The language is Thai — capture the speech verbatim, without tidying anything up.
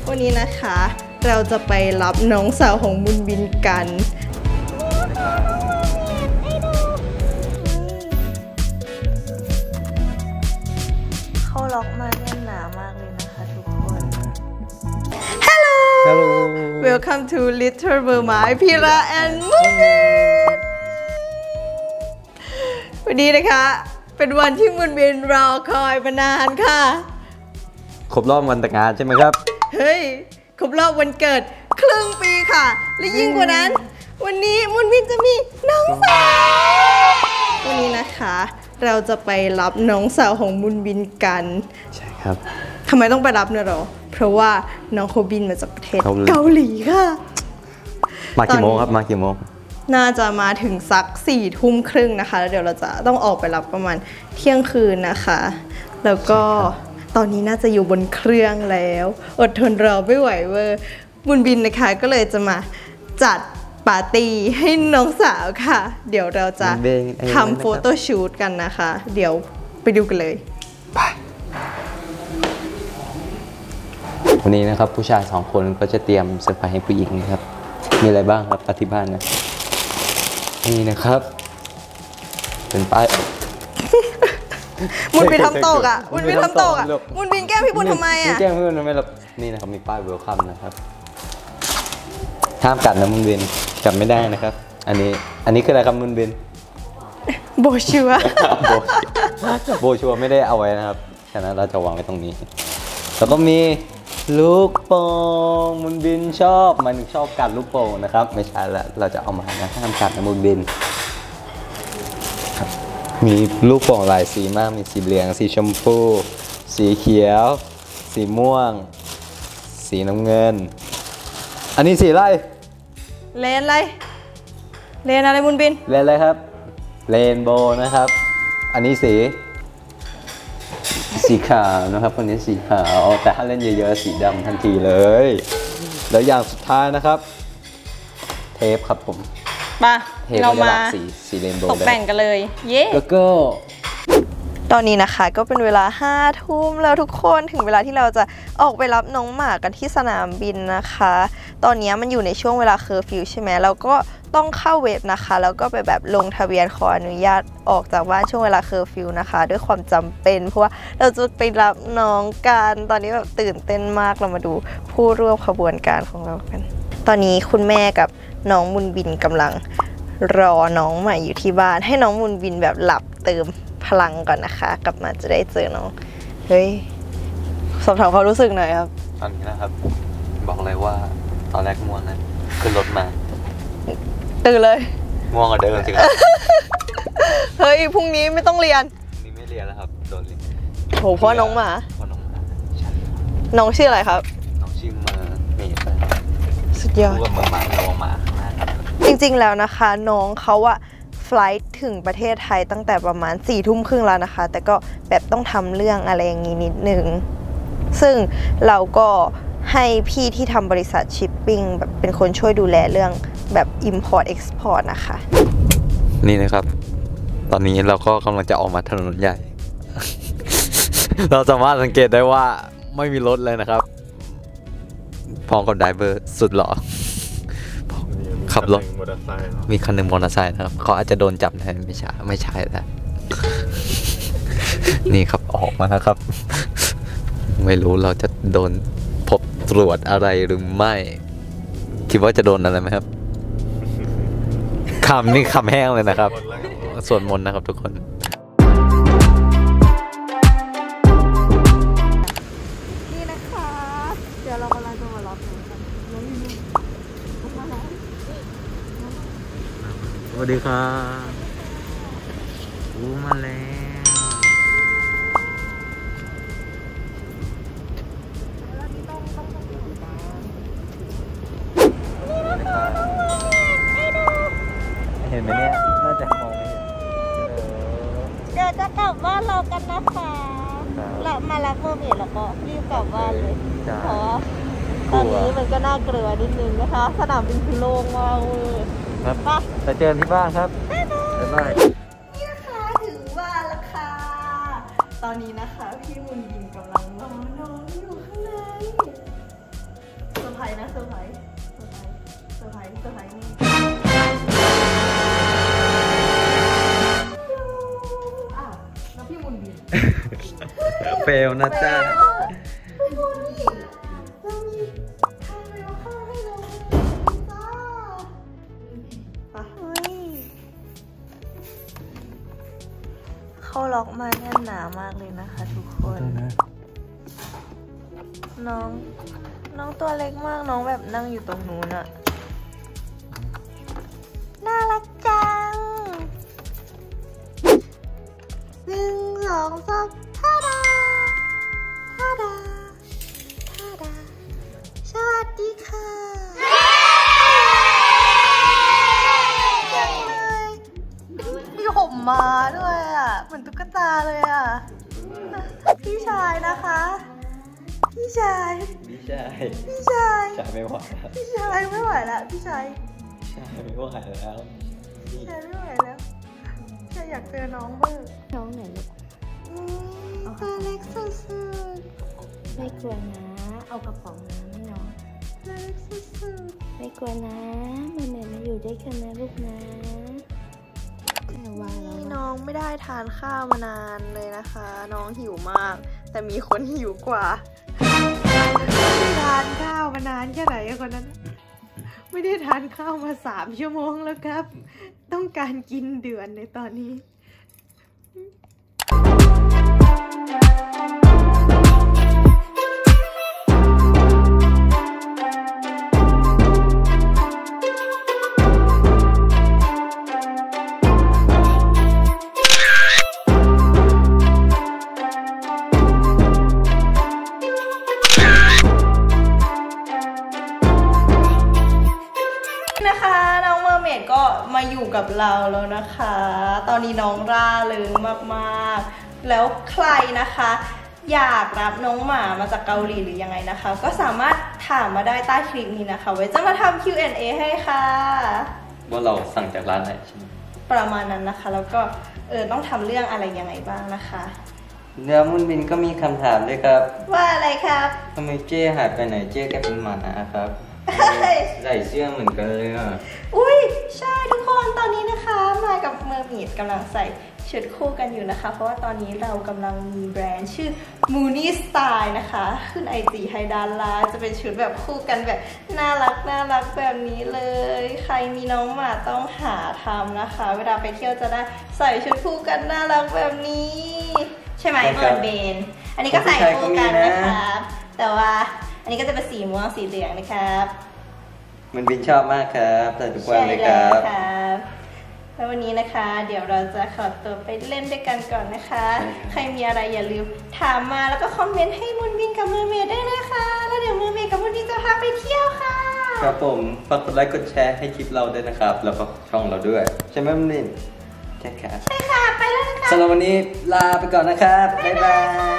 วันนี้นะคะเราจะไปรับน้องสาวของมุนบินกันเขาล็อกมาแน่นหนามากเลยนะคะทุกคน Hello Hello Welcome to Little Mermaid พีระ and มุนบินวันนี้นะคะเป็นวันที่มุนบินรอคอยมานานค่ะครบรอบวันแต่งงานใช่ไหมครับเฮ้ยครบรอบวันเกิดครึ่งปีค่ะและยิ่งกว่านั้นวันนี้มุนบินจะมีน้องสาววันนี้นะคะเราจะไปรับน้องสาวของมุนบินกันใช่ครับทำไมต้องไปรับเนี่ยหรอเพราะว่าน้องโคบินมาจากประเทศเกาหลีค่ะมากี่โมงครับมากี่โมงน่าจะมาถึงสักสี่ทุ่มครึ่งนะคะแล้วเดี๋ยวเราจะต้องออกไปรับประมาณเที่ยงคืนนะคะแล้วก็ตอนนี้น่าจะอยู่บนเครื่องแล้วอดทนรอไม่ไหวเวอร์บุญบินนะคะก็เลยจะมาจัดปาร์ตี้ให้น้องสาวค่ะเดี๋ยวเราจะทำโฟโต้ชูตกันนะคะเดี๋ยวไปดูกันเลยไปวันนี้นะครับผู้ชายสองคนก็จะเตรียมเซอร์ไพรส์ให้ผู้หญิงนะครับมีอะไรบ้างครับอธิบายนะนี่นะครับเป็นป้ายมุนบินทำตกอ่ะมุนบินทำตกอ่ะมุนบินแก้มพี่บุญทำไมอ่ะแก้มพี่บุญทำไมล่ะนี่นะครับมีป้ายเวลคัมนะครับห้ามกัดนะมุนบินกัดไม่ได้นะครับอันนี้อันนี้คืออะไรครับมุนบินโบชัวโบชัวไม่ได้เอาไว้นะครับฉะนั้นเราจะวางไว้ตรงนี้แล้วก็มีลูกโป่งมุนบินชอบมันชอบกัดลูกโป่งนะครับไม่ใช่ละเราจะเอามานะห้ามกัดนะมุนบินมีลูกโป่งหลายสีมากมีสีเหลืองสีชมพูสีเขียวสีม่วงสีน้ำเงินอันนี้สีอะไรเลนอะไรเลนอะไรมุนบินเลนอะไรครับเรนโบว์นะครับอันนี้สีสีขาวนะครับคนนี้สีขาวแต่ถ้าเล่นเยอะๆสีดำทันทีเลยแล้วอย่างสุดท้ายนะครับเทปครับผมมาเรามาสีสีเรนโบว์ตกแต่งกันเลยเย้แล้วก็ตอนนี้นะคะก็เป็นเวลาห้าทุ่มแล้วทุกคนถึงเวลาที่เราจะออกไปรับน้องหมากันที่สนามบินนะคะตอนนี้มันอยู่ในช่วงเวลาเคอร์ฟิวใช่ไหมเราก็ต้องเข้าเว็บนะคะแล้วก็ไปแบบลงทะเบียนขออนุญาตออกจากบ้านช่วงเวลาเคอร์ฟิวนะคะด้วยความจำเป็นเพราะว่าเราจะไปรับน้องกันตอนนี้แบบตื่นเต้นมากเรามาดูผู้ร่วมขบวนการของเรากันตอนนี้คุณแม่กับน้องมุนบินกำลังรอน้องใหม่อยู่ที่บ้านให้น้องมุนบินแบบหลับเติมพลังก่อนนะคะกลับมาจะได้เจอน้องเฮ้ยสอบถามความรู้สึกหน่อยครับตอนนี้นะครับบอกเลยว่าตอนแรกง่วงนะขึ้นรถมาตื่นเลยง่วงกว่าเดิมจริงครับเฮ้ยพรุ่งนี้ไม่ต้องเรียนนี่ไม่เรียนแล้วครับโดนเรียนโหเพราะน้องหมาเพราะน้องหมาน้องชื่ออะไรครับน้องชื่อมาเมย์สุดยอดพูดว่ามาน้องหมาจริงๆแล้วนะคะน้องเขาอะไฟล์ทถึงประเทศไทยตั้งแต่ประมาณสี่ทุ่มครึ่งแล้วนะคะแต่ก็แบบต้องทำเรื่องอะไรอย่างนี้นิดนึงซึ่งเราก็ให้พี่ที่ทำบริษัทชิปปิ้งแบบเป็นคนช่วยดูแลเรื่องแบบ Import Export นะคะนี่นะครับตอนนี้เราก็กำลังจะออกมาถนนใหญ่ เราสามารถสังเกตได้ว่าไม่มีรถเลยนะครับพร้อมกับไดเวอร์สุดหล่อขับรถมีคันหนึ่งมอเตอร์ไซค์นะครับเขาอาจจะโดนจับนะไม่ใช่ไม่ใช่แล้วนี่ครับออกมาแล้วครับไม่รู้เราจะโดนพบตรวจอะไรหรือไม่คิดว่าจะโดนอะไรไหมครับคำนี่คำแห้งเลยนะครับสวดมนต์นะครับทุกคนนี่นะคะเดี๋ยวเรากำลังจะมารับน้องกันสวัสดีครับอู้มาแล้วเห็นไหมเนี่ยน่าจะมองไม่เห็นเดี๋ยวจะกลับบ้านเรากันนะคะแล้วมารับเมอร์เมดแล้วก็รีบกลับบ้านเลยเพราะว่าตอนนี้มันก็น่ากลัวนิดนึงนะคะสนามบินคือโล่งมากเลยครับจะเจอที่บ้านครับบ๊ายบายนี่นะคะถึงบ้านแล้วค่ะตอนนี้นะคะพี่มุนบินกำลังรอน้องอยู่ข้างในเฟลนะจ๊ะเขาล็อกมาแน่นหนามากเลยนะคะทุกคนน้องน้องตัวเล็กมากน้องแบบนั่งอยู่ตรงนู้นอะน่ารักจังหนึ่งสองสามท่าดาท่าดาท่าดาสวัสดีค่ะจังเลยมีผมมาด้วยอ่ะเหมือนตุ๊กตาเลยอ่ะพี่ชายนะคะพี่ชายพี่ชายพี่ชายชายไม่ไหวพี่ชายไม่ไหวแล้วพี่ชายชายไม่ไหวแล้วพี่ชายไม่ไหวแล้วชายอยากเจอน้องบ้างน้องไหนลูกตัวเล็กสุดๆไม่กลัวนะเอากระป๋องน้ำให้น้องตัวเล็กสุดๆไม่กลัวนะแม่แม่มาอยู่ด้วยกันนะลูกนะแต่ว่าเราน้องไม่ได้ทานข้าวมานานเลยนะคะน้องหิวมากแต่มีคนหิวกว่าทานข้าวมานานแค่ไหนคนนั้นไม่ได้ทานข้าวมาสามชั่วโมงแล้วครับ ต้องการกินเดือนในตอนนี้นะคะน้องเมอร์เมดก็มาอยู่กับเราแล้วนะคะ ตอนนี้น้องร่าเริงมากๆแล้วใครนะคะอยากรับน้องหมามาจากเกาหลีหรือยังไงนะคะก็สามารถถามมาได้ใต้คลิปนี้นะคะไว้จะมาทำ คิว แอนด์ เอ ให้ค่ะว่าเราสั่งจากร้านไหนใช่ไหมประมาณนั้นนะคะแล้วก็เออต้องทำเรื่องอะไรยังไงบ้างนะคะเดี๋ยวมุนบินก็มีคำถามด้วยครับว่าอะไรครับทำไมเจ้หายไปไหนเจ้แกเป็นหมานะครับใส่เสื้อเหมือนกันเลยอ่ะอุ้ยใช่ทุกคนตอนนี้นะคะมากับเมอร์เมดกำลังใส่ชุดคู่กันอยู่นะคะเพราะว่าตอนนี้เรากำลังมีแบรนด์ชื่อ Moony Style นะคะขึ้นไอจีให้ด้านล่างจะเป็นชุดแบบคู่กันแบบน่ารักน่ารักแบบนี้เลยใครมีน้องหมาต้องหาทำนะคะเวลาไปเที่ยวจะได้ใส่ชุดคู่กันน่ารักแบบนี้ใช่ไหมเมอร์เบนอันนี้ก็ใส่คู่กันนะคะแต่ว่าอันนี้ก็จะเป็นสีม่วงสีเหลืองนะครับมันบินชอบมากครับแต่ทุกวันเลยครับแล้ววันนี้นะคะเดี๋ยวเราจะขอตัวไปเล่นด้วยกันก่อนนะคะใครมีอะไรอย่าลืมถามมาแล้วก็คอมเมนต์ให้มุนบินกับเมอร์เมดได้นะคะแล้วเดี๋ยวเมอร์เมดกับมุนบินจะพาไปเที่ยวค่ะครับผมฝากกดไลค์กดแชร์ให้คลิปเราด้วยนะครับแล้วก็ช่องเราด้วยใช่ไหมมุนบินใช่ค่ะใช่ค่ะไปแล้วค่ะสำหรับวันนี้ลาไปก่อนนะครับบ๊ายบาย